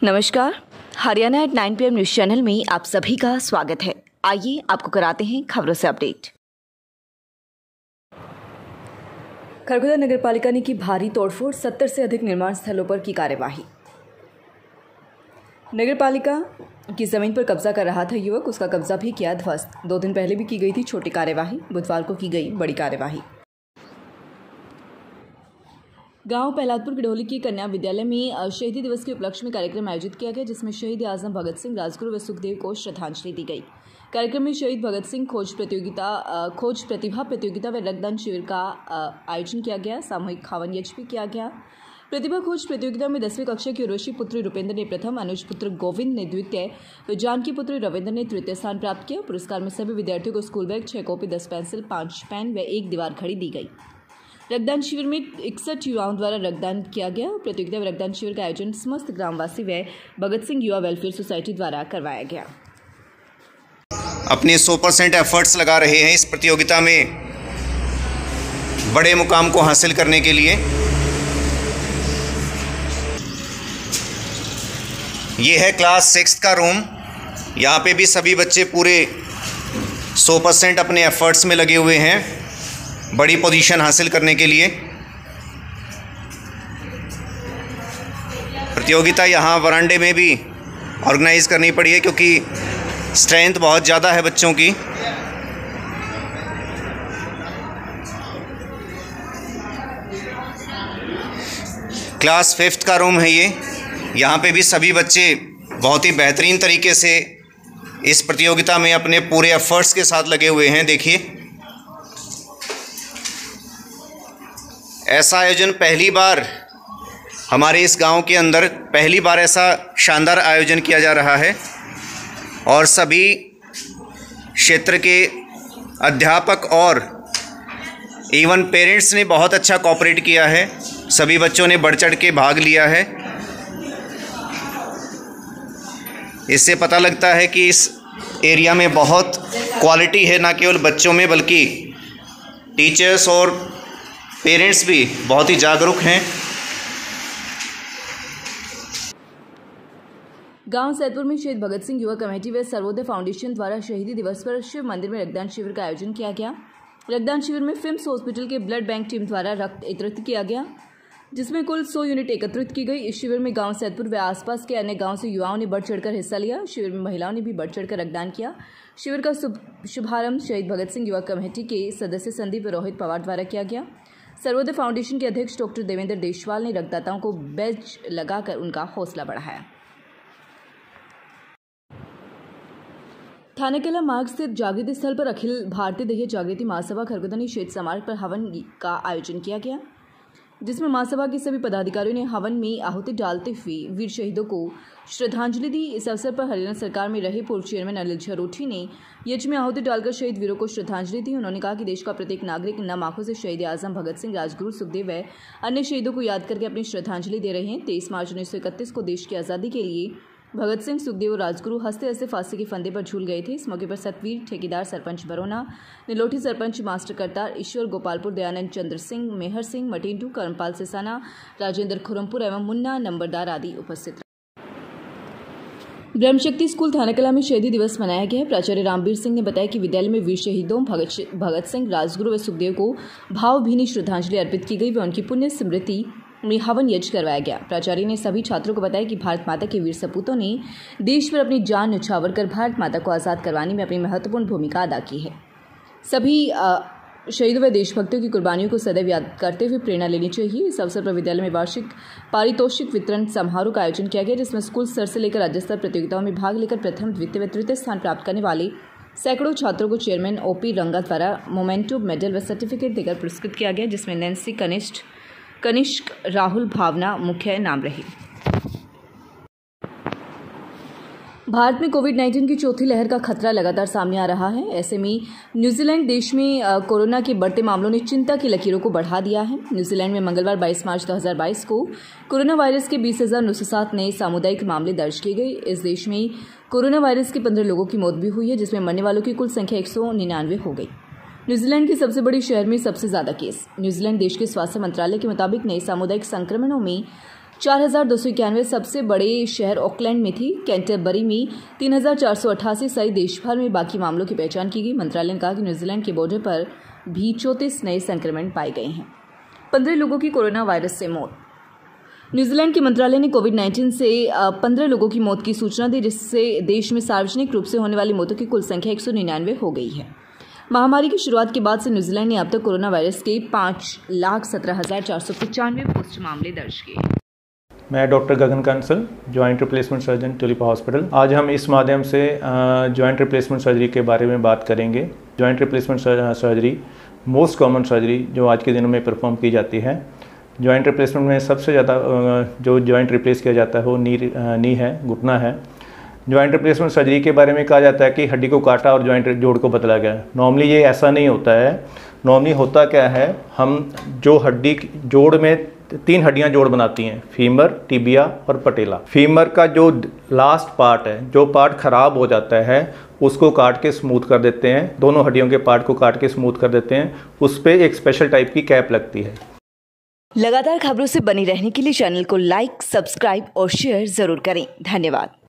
नमस्कार। Haryana at 9 PM news channel में आप सभी का स्वागत है। आइए आपको कराते हैं खबरों से अपडेट। खरगोदा नगर पालिका ने की भारी तोड़फोड़, 70 से अधिक निर्माण स्थलों पर की कार्यवाही। नगर पालिका की जमीन पर कब्जा कर रहा था युवक, उसका कब्जा भी किया ध्वस्त। 2 दिन पहले भी की गई थी छोटी कार्यवाही, बुधवार को की गई बड़ी कार्यवाही। गांव पहलादपुर गिडोली की कन्या विद्यालय में शहीदी दिवस के उपलक्ष्य में कार्यक्रम आयोजित किया गया, जिसमें शहीद आजम भगत सिंह, राजगुरु व सुखदेव को श्रद्धांजलि दी गई। कार्यक्रम में शहीद भगत सिंह खोज प्रतिभा प्रतियोगिता व रक्तदान शिविर का आयोजन किया गया। सामूहिक हवन यज्ञ भी किया गया। प्रतिभा खोज प्रतियोगिता में 10वीं कक्षा की उर्वशी पुत्री रुपेंद्र ने प्रथम, अनुज पुत्र गोविंद ने द्वितीय व जानकी पुत्री रविंद्र ने तृतीय स्थान प्राप्त किया। पुरस्कार में सभी विद्यार्थियों को school bag, 6 copy, 10 pencil, 5 pen व 1 दीवार घड़ी दी गई। रक्तदान शिविर में 61 युवाओं द्वारा रक्तदान किया गया। प्रतियोगिता व रक्तदान शिविर का आयोजन समस्त ग्रामवासी व भगत सिंह युवा वेलफेयर सोसाइटी द्वारा करवाया गया। अपने 100% एफर्ट्स लगा रहे हैं इस प्रतियोगिता में बड़े मुकाम को हासिल करने के लिए। ये है क्लास 6 का रूम। यहाँ पे भी सभी बच्चे पूरे 100% अपने एफर्ट्स में लगे हुए हैं बड़ी पोजीशन हासिल करने के लिए। प्रतियोगिता यहाँ वरांडे में भी ऑर्गेनाइज करनी पड़ी है क्योंकि स्ट्रेंथ बहुत ज़्यादा है बच्चों की। क्लास 5 का रूम है ये। यहाँ पे भी सभी बच्चे बहुत ही बेहतरीन तरीके से इस प्रतियोगिता में अपने पूरे एफर्ट्स के साथ लगे हुए हैं। देखिए, ऐसा आयोजन पहली बार हमारे इस गांव के अंदर पहली बार ऐसा शानदार आयोजन किया जा रहा है और सभी क्षेत्र के अध्यापक और इवन पेरेंट्स ने बहुत अच्छा कोऑपरेट किया है। सभी बच्चों ने बढ़ चढ़ के भाग लिया है। इससे पता लगता है कि इस एरिया में बहुत क्वालिटी है, ना केवल बच्चों में बल्कि टीचर्स और पेरेंट्स भी बहुत ही जागरूक हैं। गांव सैदपुर में शहीद भगत सिंह युवा कमेटी व सर्वोदय फाउंडेशन द्वारा शहीदी दिवस पर शिव मंदिर में रक्तदान शिविर का आयोजन किया गया। रक्तदान शिविर में फिम्स हॉस्पिटल के ब्लड बैंक टीम द्वारा रक्त एकत्रित किया गया, जिसमें कुल 100 यूनिट एकत्रित की गई। इस शिविर में गांव सैदपुर व आसपास के अन्य गांव से युवाओं ने बढ़ चढ़कर हिस्सा लिया। शिविर में महिलाओं ने भी बढ़ चढ़कर रक्तदान किया। शिविर का शुभारंभ शहीद भगत सिंह युवा कमेटी के सदस्य संदीप रोहित पवार द्वारा किया गया। सर्वोदय फाउंडेशन के अध्यक्ष डॉक्टर देवेंद्र देशवाल ने रक्तदाताओं को बैज लगाकर उनका हौसला बढ़ाया। थानेकला मार्ग स्थित जागृति स्थल पर अखिल भारतीय दहिया जागृति महासभा खरगोदा ने शहीद स्मारक पर हवन का आयोजन किया गया, जिसमें महासभा के सभी पदाधिकारियों ने हवन में आहुति डालते हुए वीर शहीदों को श्रद्धांजलि दी। इस अवसर पर हरियाणा सरकार में रहे पूर्व चेयरमैन अनिल झरोठी ने यज्ञ में आहुति डालकर शहीद वीरों को श्रद्धांजलि दी। उन्होंने कहा कि देश का प्रत्येक नागरिक नम आंखों से शहीद आजम भगत सिंह, राजगुरु सुखदेव व अन्य शहीदों को याद करके अपनी श्रद्धांजलि दे रहे हैं। 23 मार्च 1931 को देश की आज़ादी के लिए भगत सिंह, सुखदेव और राजगुरु हंसते हंसते फांसी के फंदे पर झूल गए थे। इस मौके पर सतवीर ठेकेदार, सरपंच बरौना, निलोठी सरपंच, मास्टर करतार, ईश्वर गोपालपुर, दयानंद चंद्र सिंह, मेहर सिंह, मटिंटू, कर्मपाल सिसाना, राजेंद्र खुरमपुर एवं मुन्ना नंबरदार आदि उपस्थित रहे। ब्रह्मशक्ति स्कूल थानेकला में शहीदी दिवस मनाया गया। प्राचार्य रामवीर सिंह ने बताया कि विद्यालय में वीर शहीदों भगत सिंह, राजगुरु व सुखदेव को भावभीनी श्रद्धांजलि अर्पित की गई व उनकी पुण्य स्मृति में हवन यज्ञ करवाया गया। प्राचार्य ने सभी छात्रों को बताया कि भारत माता के वीर सपूतों ने देश पर अपनी जान न्यौछावर कर भारत माता को आज़ाद करवाने में अपनी महत्वपूर्ण भूमिका अदा की है। सभी शहीदों व देशभक्तों की कुर्बानियों को सदैव याद करते हुए प्रेरणा लेनी चाहिए। इस अवसर पर विद्यालय में वार्षिक पारितोषिक वितरण समारोह का आयोजन किया गया, जिसमें स्कूल स्तर से लेकर राज्य स्तर प्रतियोगिताओं में भाग लेकर प्रथम, द्वितीय व तृतीय स्थान प्राप्त करने वाले सैकड़ों छात्रों को चेयरमैन OP रंगा द्वारा मोमेंटो, मेडल व सर्टिफिकेट देकर पुरस्कृत किया गया, जिसमें नैन्सी, कनिष्क, राहुल, भावना मुख्य नाम रहे। भारत में कोविड-19 की चौथी लहर का खतरा लगातार सामने आ रहा है। ऐसे में न्यूजीलैंड देश में कोरोना के बढ़ते मामलों ने चिंता की लकीरों को बढ़ा दिया है। न्यूजीलैंड में मंगलवार 22 मार्च 2022 को कोरोना वायरस के 20,907 नए सामुदायिक मामले दर्ज किए गए। इस देश में कोरोना वायरस के 15 लोगों की मौत भी हुई है, जिसमें मरने वालों की कुल संख्या 199 हो गई। न्यूजीलैंड के सबसे बड़े शहर में सबसे ज्यादा केस। न्यूजीलैंड देश के स्वास्थ्य मंत्रालय के मुताबिक नए सामुदायिक संक्रमणों में 4,291 सबसे बड़े शहर ऑकलैंड में थी। कैंटरबरी में 3,488 सहित देश भर में बाकी मामलों की पहचान की गई। मंत्रालय ने कहा कि न्यूजीलैंड के बॉर्डर पर भी 34 नए संक्रमण पाए गए हैं। 15 लोगों की कोरोना वायरस से मौत। न्यूजीलैंड के मंत्रालय ने कोविड-19 से 15 लोगों की मौत की सूचना दी, जिससे देश में सार्वजनिक रूप से होने वाली मौतों की कुल संख्या 199 हो गई है। महामारी की शुरुआत के बाद से न्यूजीलैंड ने अब तक कोरोना वायरस के 5,17,495 पोस्ट मामले दर्ज किए। मैं doctor Gagan Kansal, joint replacement surgeon, Tulipa hospital. आज हम इस माध्यम से जॉइंट रिप्लेसमेंट सर्जरी के बारे में बात करेंगे। Joint replacement surgery most common surgery जो आज के दिनों में परफॉर्म की जाती है। जॉइंट रिप्लेसमेंट में सबसे ज़्यादा जो जॉइंट रिप्लेस किया जाता है वो नी है, घुटना है। जॉइंट रिप्लेसमेंट सर्जरी के बारे में कहा जाता है कि हड्डी को काटा और जॉइंट जोड़ को बदला गया। नॉर्मली ये ऐसा नहीं होता है। नॉर्मली होता क्या है, हम जो हड्डी जोड़ में 3 हड्डियां जोड़ बनाती हैं, फीमर, टिबिया और पटेला। फीमर का जो लास्ट पार्ट है, जो पार्ट खराब हो जाता है, उसको काट के स्मूथ कर देते हैं। दोनों हड्डियों के पार्ट को काट के स्मूथ कर देते हैं। उस पर एक स्पेशल टाइप की कैप लगती है। लगातार खबरों से बनी रहने के लिए चैनल को लाइक, सब्सक्राइब और शेयर जरूर करें। धन्यवाद।